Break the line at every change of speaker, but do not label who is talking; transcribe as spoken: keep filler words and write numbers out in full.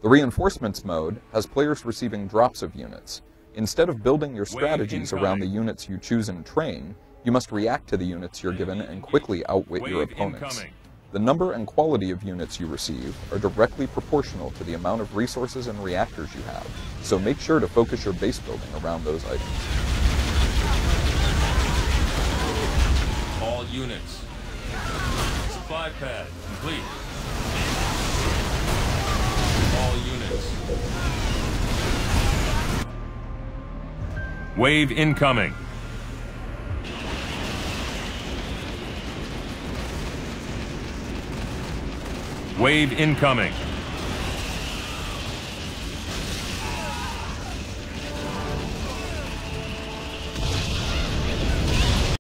The Reinforcements mode has players receiving drops of units. Instead of building your strategies around the units you choose and train, you must react to the units you're given and quickly outwit your opponents. The number and quality of units you receive are directly proportional to the amount of resources and reactors you have, so make sure to focus your base building around those items.
All units. Supply pad complete. All units. Wave incoming. Wave incoming.